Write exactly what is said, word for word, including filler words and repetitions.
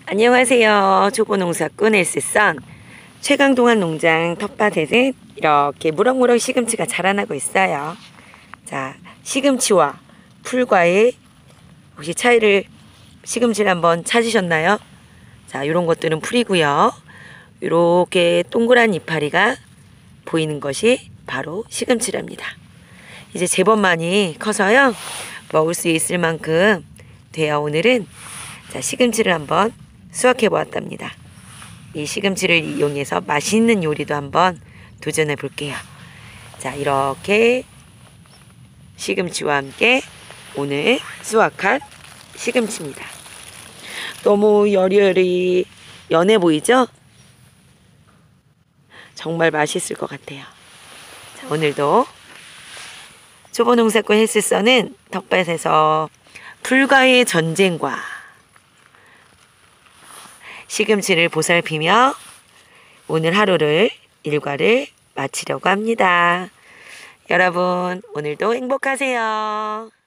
안녕하세요. 초보농사꾼 엘스선 최강동안 농장 텃밭에는 이렇게 무럭무럭 시금치가 자라나고 있어요. 자, 시금치와 풀과의 혹시 차이를 시금치를 한번 찾으셨나요? 자, 이런 것들은 풀이고요. 이렇게 동그란 이파리가 보이는 것이 바로 시금치랍니다. 이제 제법 많이 커서요, 먹을 수 있을 만큼 돼요. 오늘은 자, 시금치를 한번 수확해 보았답니다. 이 시금치를 이용해서 맛있는 요리도 한번 도전해 볼게요. 자, 이렇게 시금치와 함께 오늘 수확한 시금치입니다. 너무 여리여리 연해 보이죠? 정말 맛있을 것 같아요. 자, 오늘도 초보농사꾼 헬스선은 텃밭에서 풀과의 전쟁과 시금치를 보살피며 오늘 하루를 일과를 마치려고 합니다. 여러분, 오늘도 행복하세요.